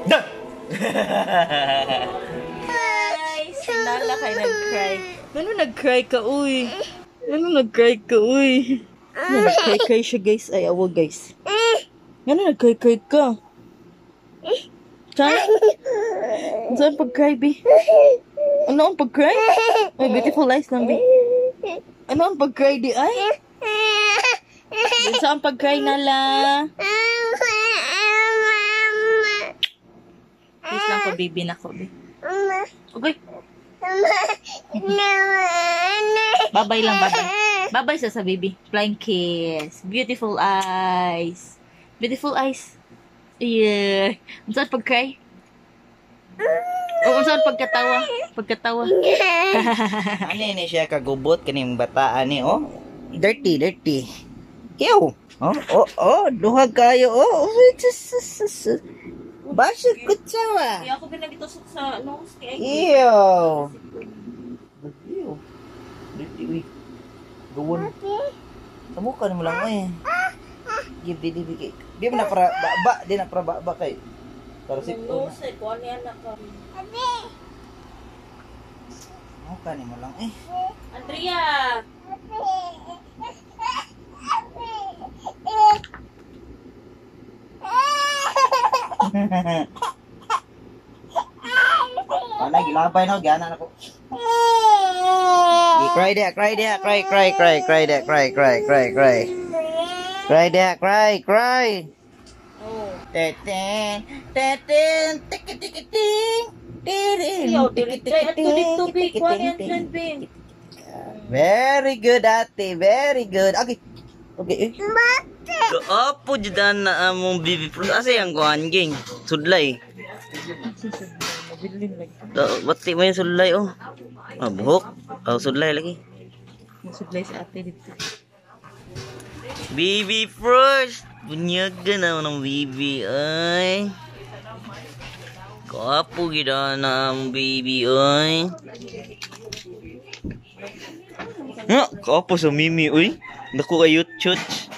Ay, sinala kayo nag-cry. Ano nag-cry ka, uy? Ano nag-cry ka, uy? Ano nag-cry siya, guys? Ay, awa, guys. Ano nag-cry ka? Saan? Saan pag-cry, bi? Ano ang pag-cry? Ay, beautiful eyes lang, bi. Ano ang pag-cry, di ay? Saan pag-cry nala? Please lang ko, baby na ko, bi. Okay. Bye-bye lang, bye-bye. Bye-bye sa baby. Flying kiss. Beautiful eyes. Beautiful eyes. Yeah. Ang saan pag-cry? Ang saan pagkatawa? Pagkatawa. Ano ni siya kagubot kaning bataan ni oh. Dirty. Ew. Duha kayo. Basyo kutsawa. Kaya ako pinagitusok sa nose ni Ike. Ew. Dirty we. Gawon. Sa mukha mo lang eh. Give di. Di mo na para baba, di na para baba kay. Para si nose eh, kuha niya na ka. Mukha ni mo lang eh. Andrea! Ano gilabay no gana nako. Cry there. Cry there. Oh. Teten. Yo, dito big kuha niya dyan, bing. Very good, ate. Very good. Okay. Apo judan na among bibi fruit. Asa yang kuhan ging? Sudlay. Bati mo yung sudlay oh. Buhok. Sudlay lagi. Sudlay sa ate dito. Bibi fruit. Bunyaga na ng bibi ay. Kapo gida na ang bibi ay. Kapo sa mimi uy. Naku kayo chuch.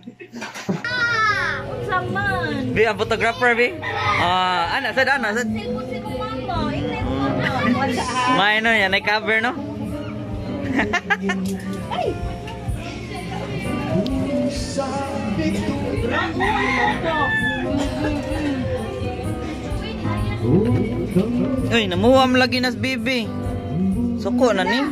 Saman. Be, ang photographer be. Ana sad. May no yan ay cover no. Uy, namuwam lagi nas bibi. Suko na ni.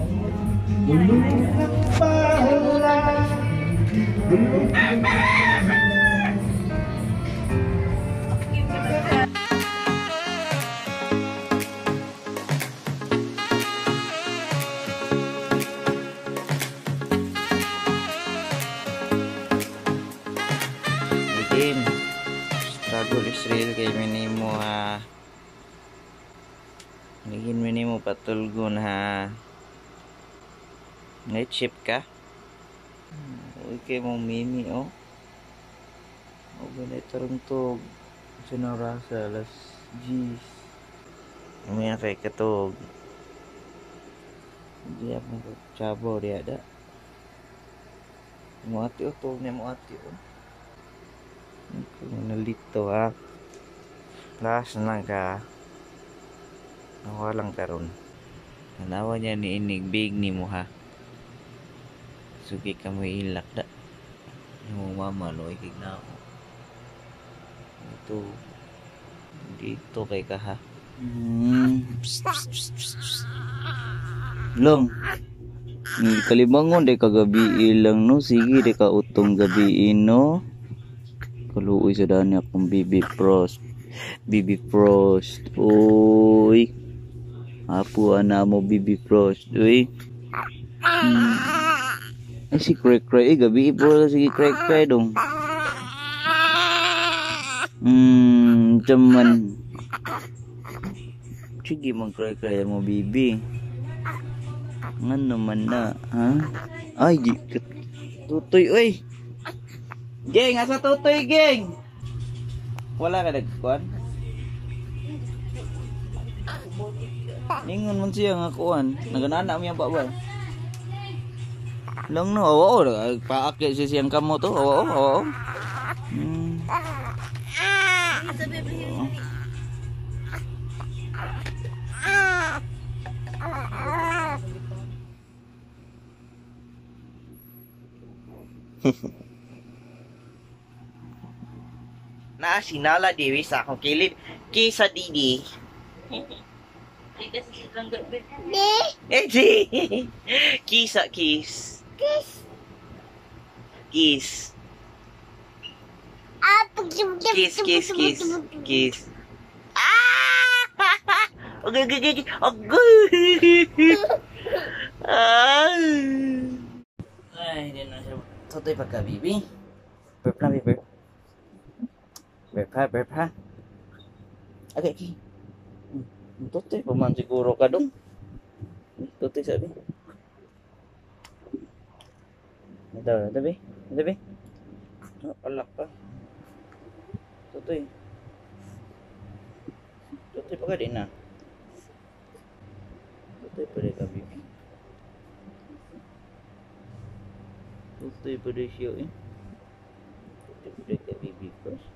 Struggle is real kay minimo ha. Naging minimo patulgon ha. Night shift ka? Okay mong mimi oh. Ganay tarungtog. Sinarasa alas G's. May na kay katog. Hindi ako magkachabaw di ada. Muati o to, may muati o. Nalito ha. Last na ka. Nawalang karon. Nanawa niya ni inig big ni mo ha. Sugi ka mo ilak da. Yung mama lo ikig na ako. Dito kay ka ha. Long. Kalibangon de kagabi ilang no. Sige de ka utong gabi no. Kaluoy sa dani akong Bibi Frost. Uy. Apo ana mo Bibi Frost. Uy. Ay si Cray gabi bro sige Cray dong. Jaman. Sige mag Cray mo Bibi. Ngano man na, ha? Ay, tutoy oy. Geng, asa tutoy, geng? Wala ka nagkuhan? Ningon man siya nga kuhan. Naganana mo yan pa ba? Lang no, oo, paakit siya siyang kamo to. Oo. Na sinala diri sa akong kilid kisa didi. Eh, di. Kisa kiss. Kiss. Kiss, kiss, kiss. Kiss. Ah! Okay, okay, okay. Okay. Ah. Ay, hindi na siya. Totoy pagka, baby. Burp na, baby. Burp ha, burp ha. Okay, okay. Totoy, paman siguro ka dong. Totoy sabi. Ito, tabi. Tabi. Oh, alak pa. Totoy. Totoy pa ka din na. Totoy pa rin ka, baby. Totoy pa rin siya, eh. Totoy pa rin ka, baby, first.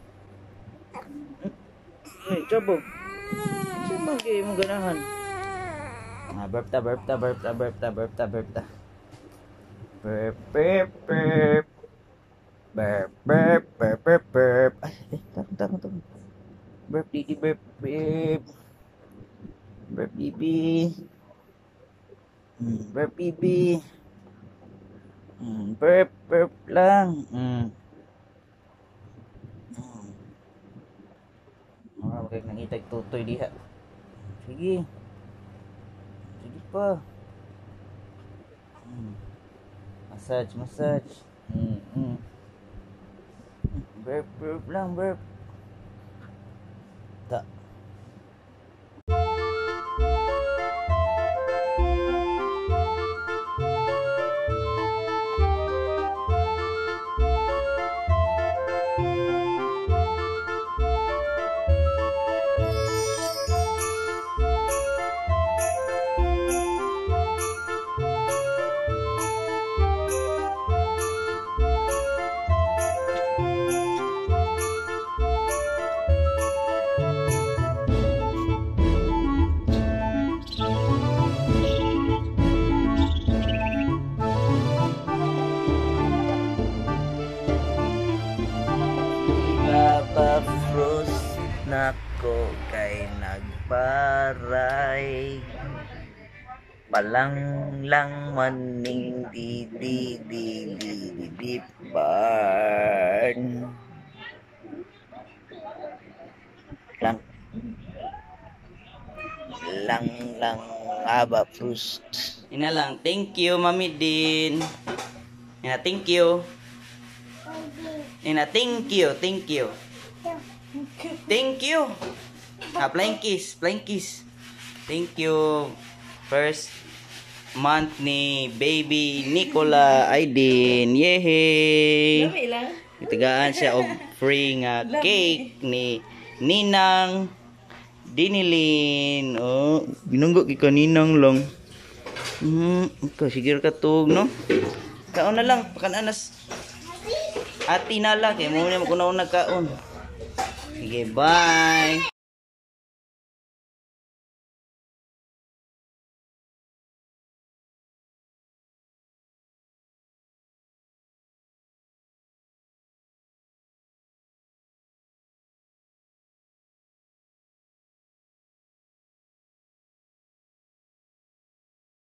Ay, chabo. Saan ba kayo mong ganahan? Ah, burp ta, burp ta, burp ta, burp ta, burp ta, burp ta. Burp, burp, burp. Burp, burp, burp, burp, burp. Ay, tama. Burp, didi, burp, burp. Burp, bibi. Burp, bibi. Burp, burp lang. Huwag nangitag tutoy diha. Sige. Sige pa. Massage, massage. Burp, burp lang, burp. Ta. Frost nako kay nagparay palang lang maning di barn lang aba Frost ina lang. Thank you Mami Din. Ina thank you. Ina thank you. Thank you. Flying kiss. Thank you. First month ni baby Nicola Aiden. Yehey. Itigaan siya og free nga cake ni Ninang Dinilin. Oh, binunggo gi ka Ninang lang. Ikaw siguro katug no. Kaon na lang pakananas. Ati na lang kay mo na ko na kaon. Sige, bye.